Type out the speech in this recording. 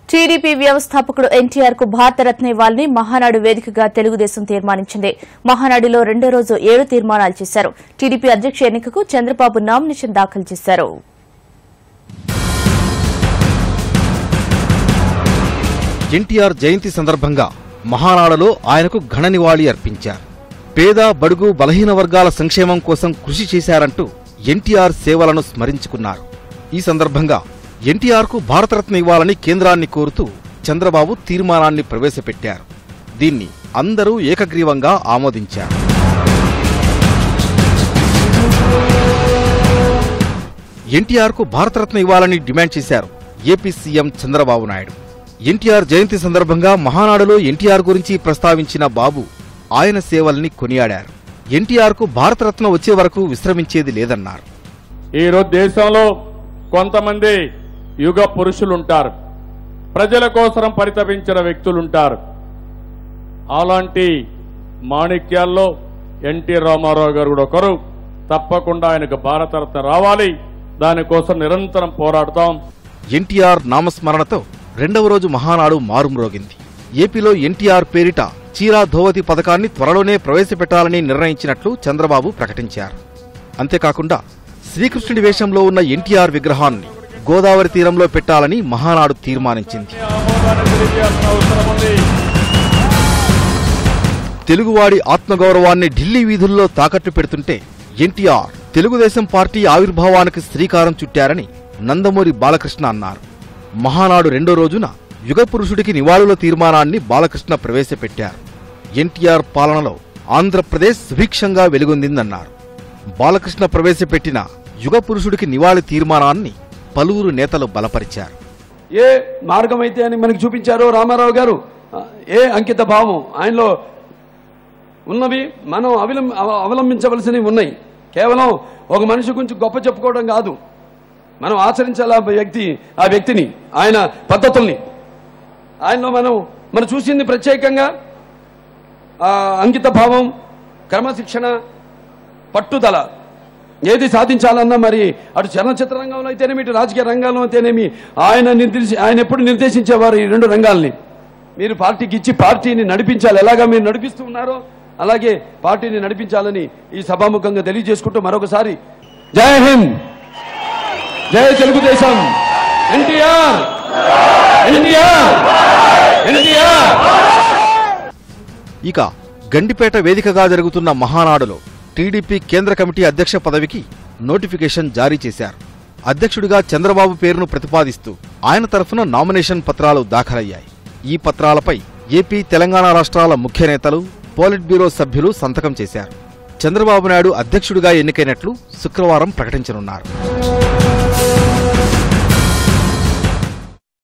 TDP వ్యవస్థాపకుడు ఎన్టీఆర్ కు భారతరత్న ఇవ్వాలని మహానాడు వేదికగా తెలుగుదేశం తీర్మానించింది. మహానాడులో రెండో రోజు 7 తీర్మానాలు చేశారు. టీడీపీ అధ్యక్ష ఎన్నికకు చంద్రబాబు నామినేషన్ దాఖలు చేశారు. ఎన్టీఆర్ జయంతి సందర్భంగా మహానాడులో ఆయనకు ఘన నివాళి అర్పించారు. పేద బడుగు బలహీన వర్గాల సంక్షేమం కోసం కృషి చేశారంటూ ఎన్టీఆర్ సేవలను స్మరించుకున్నారు. ఈ సందర్భంగా ఎన్టీఆర్ కు భారతరత్న ఇవ్వాలని కేంద్రాన్ని కోరుతూ చంద్రబాబు తీర్మానాన్ని ప్రవేశపెట్టారు. దీన్ని అందరూ ఏకగ్రీవంగా ఆమోదించారు. ఎన్టీఆర్ కు భారతరత్న ఇవ్వాలని డిమాండ్ చేశారు ఏపీ సీఎం చంద్రబాబు నాయుడు. ఎన్టీఆర్ జయంతి సందర్భంగా మహానాడులో ఎన్టీఆర్ గురించి ప్రస్తావించిన బాబు ఆయన సేవల్ని కొనియాడారు. ఎన్టీఆర్ కు భారతరత్న వచ్చే వరకు విశ్రమించేది లేదన్నారు. ఈరోజు దేశంలో కొంతమంది యుగ పురుషులుంటారు, ప్రజల కోసం పరితపించిన వ్యక్తులుంటారు. అలాంటి మాణిక్యాల్లో ఎన్టీ రామారావు గారు కూడా ఒకరు. తప్పకుండా ఆయనకు భారతరత్న రావాలి, దానికోసం నిరంతరం పోరాడతాం. ఎన్టీఆర్ నామస్మరణతో రెండవ రోజు మహానాడు మారుమ్రోగింది. ఏపీలో ఎన్టీఆర్ పేరిట చీరా ధోవతి పథకాన్ని త్వరలోనే ప్రవేశపెట్టాలని నిర్ణయించినట్లు చంద్రబాబు ప్రకటించారు. అంతేకాకుండా శ్రీకృష్ణుడి వేషంలో ఉన్న ఎన్టీఆర్ విగ్రహాన్ని గోదావరి తీరంలో పెట్టాలని మహానాడు తీర్మానించింది. తెలుగువాడి ఆత్మగౌరవాన్ని ఢిల్లీ వీధుల్లో తాకట్టు పెడుతుంటే ఎన్టీఆర్ తెలుగుదేశం పార్టీ ఆవిర్భావానికి శ్రీకారం చుట్టారని నందమూరి బాలకృష్ణ అన్నారు. మహానాడు రెండో రోజున యుగపురుషుడికి నివాళుల తీర్మానాన్ని బాలకృష్ణ ప్రవేశపెట్టారు. ఎన్టీఆర్ పాలనలో ఆంధ్రప్రదేశ్ సుభిక్షంగా వెలుగొందిందన్నారు. బాలకృష్ణ ప్రవేశపెట్టిన యుగపురుషుడికి నివాళి తీర్మానాన్ని పలువురు నేతలు బలపరిచారు. ఏ మార్గమైతే అని మనకు చూపించారో రామారావు గారు, ఏ అంకిత భావం ఆయనలో ఉన్నవి మనం అవలంబించవలసినవి ఉన్నాయి. కేవలం ఒక మనిషి గురించి గొప్ప చెప్పుకోవడం కాదు, మనం ఆచరించాలి ఆ వ్యక్తిని, ఆయన పద్ధతుల్ని. ఆయనలో మనం చూసింది ప్రత్యేకంగా అంకిత భావం, క్రమశిక్షణ, పట్టుదల. ఏది సాధించాలన్నా మరి అటు చలనచిత్ర రంగంలో అయితేనేమి, ఇటు రాజకీయ రంగంలో అయితేనేమి ఆయన ఎప్పుడు నిర్దేశించేవారు ఈ 2 రంగాల్ని. మీరు పార్టీకి ఇచ్చి పార్టీని నడిపించాలి. ఎలాగా మీరు నడిపిస్తూ ఉన్నారో అలాగే పార్టీని నడిపించాలని ఈ సభాముఖంగా తెలియజేసుకుంటూ మరొకసారి జై హింద్, జై తెలుగుదేశం, ఎన్టీఆర్, ఎన్టీఆర్, ఎన్టీఆర్. ఇక గండిపేట వేదికగా జరుగుతున్న మహానాడులో టీడీపీ కేంద్ర కమిటీ అధ్యక్ష పదవికి నోటిఫికేషన్ జారీ చేశారు. అధ్యక్షుడిగా చంద్రబాబు పేరును ప్రతిపాదిస్తూ ఆయన తరఫున నామినేషన్ పత్రాలు దాఖలయ్యాయి. ఈ పత్రాలపై ఏపీ, తెలంగాణ రాష్ట్రాల ముఖ్య నేతలు, పోలిట్ బ్యూరో సభ్యులు సంతకం చేశారు. చంద్రబాబు నాయుడు అధ్యక్షుడిగా ఎన్నికైనట్లు శుక్రవారం ప్రకటించనున్నారు.